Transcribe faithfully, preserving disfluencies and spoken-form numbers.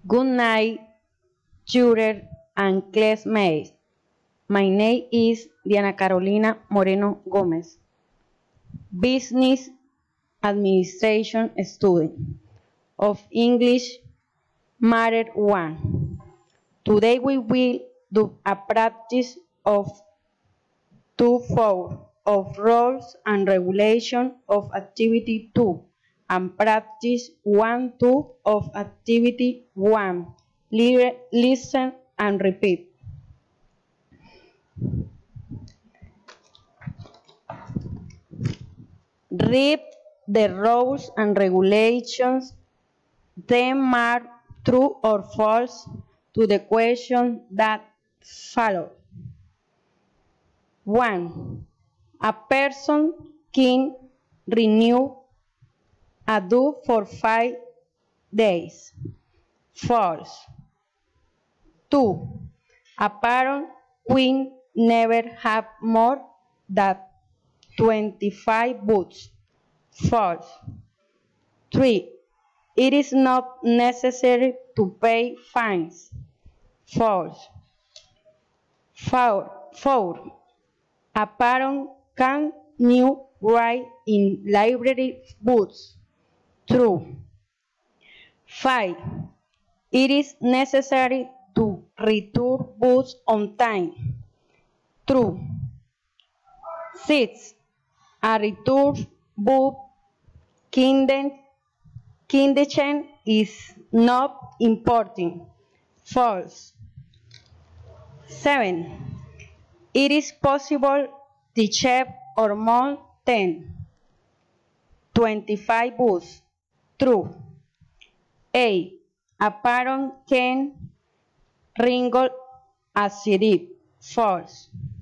Good night, tutor and classmates. My name is Diana Carolina Moreno Gomez, Business Administration student of English Matter one. Today we will do a practice of two four of rules and regulation of activity two and practice one two of activity one. Listen and repeat. Read the rules and regulations, then mark true or false to the question that follow. one. A person can renew a due for five days. False. two. A parent will never have more than twenty-five books. False. three. It is not necessary to pay fines. False. four. four. A parent can new write in library books. True. five. It is necessary to return books on time. True. six. A return book condition is not important. False. seven. It is possible to check or more than twenty-five books. True. eight. A parent can wrangle a C D. False.